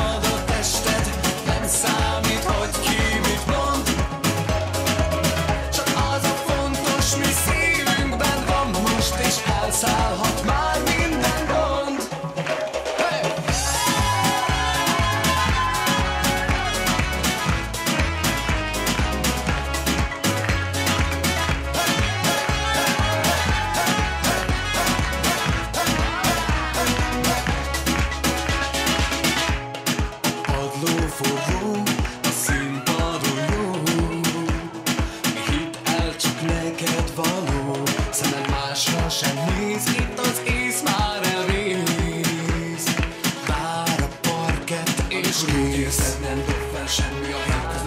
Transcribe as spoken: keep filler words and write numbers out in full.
halad a tested, nem számít, hogy ki mit mond. Csak az a fontos, mi szívünkben van most, és elszállhat már minden gond. Hey! Padló forró, a színpadon jó, mi hidd el, csak neked való. Szemed másra sem néz, itt az ész már elvész. Vár a parkett és kész. Úgy érzed, nem dob fel semmi a hétköznapi.